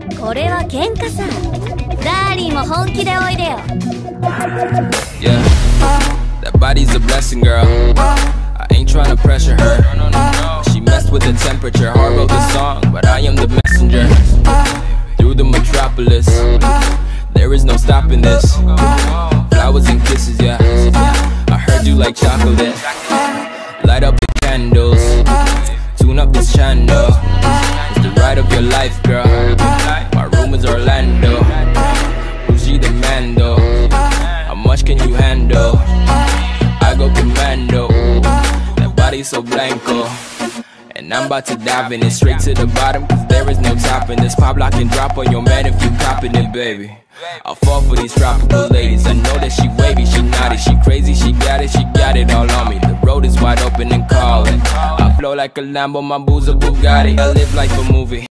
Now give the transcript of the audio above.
これは喧嘩さ。ダーリンも本気でおいでよ。 Yeah, that body's a blessing, girl. I ain't tryna pressure her. She messed with the temperature. Hard wrote the song, but I am the messenger. Through the metropolis, there is no stopping this. Flowers and kisses, yeah. I heard you like chocolate. Light up the candles, tune up this channel. It's the ride of your life, girl. My room is Orlando. Who's she the man though? How much can you handle? I go commando. That body so blanco. And I'm about to dive in it straight to the bottom, cause there is no topping this. Pop, lock, and drop on your man if you copping it, baby. I'll fall for these tropical ladies. I know that she wavy, she naughty, she crazy, she got it all on me. The road is wide open and calling. I flow like a Lambo, my boo's a Bugatti. I live like a movie.